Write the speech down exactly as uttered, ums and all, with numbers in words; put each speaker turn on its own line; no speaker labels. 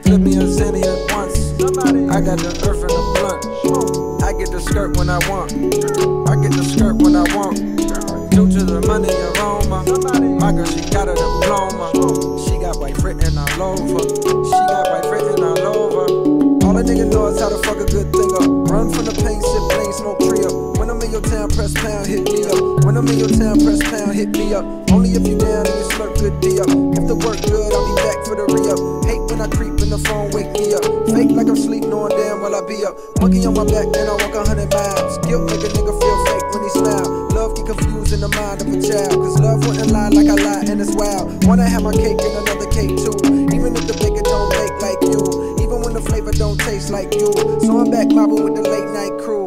flip me a Zenny at once. I got the earth and the blunt. I get the skirt when I want. I get the skirt when I want. Due to the money aroma. My girl, she got a diploma. She got white written all over. She got white written all over. All a nigga know is how to fuck a good thing up. Run from the pain, sip plain, smoke trio. When I'm in your town, press pound, hit me up. When I'm in your town, press pound, hit me up. Only if you down and you slurp good D up. If the work good, I'll be back for the re-up. Hate when I creep in the phone, wake me up. Fake like I'm sleep, knowing damn well I be up. Monkey on my back, then I walk a hundred miles. Guilt make a nigga feel fake when he smile. Love get confused in the mind of a child. Cause love wouldn't lie like I lie and it's wild. Wanna have my cake and another cake too. Even if the baker don't bake like you. Even when the flavor don't taste like you. So I'm back mobbing with the late night crew.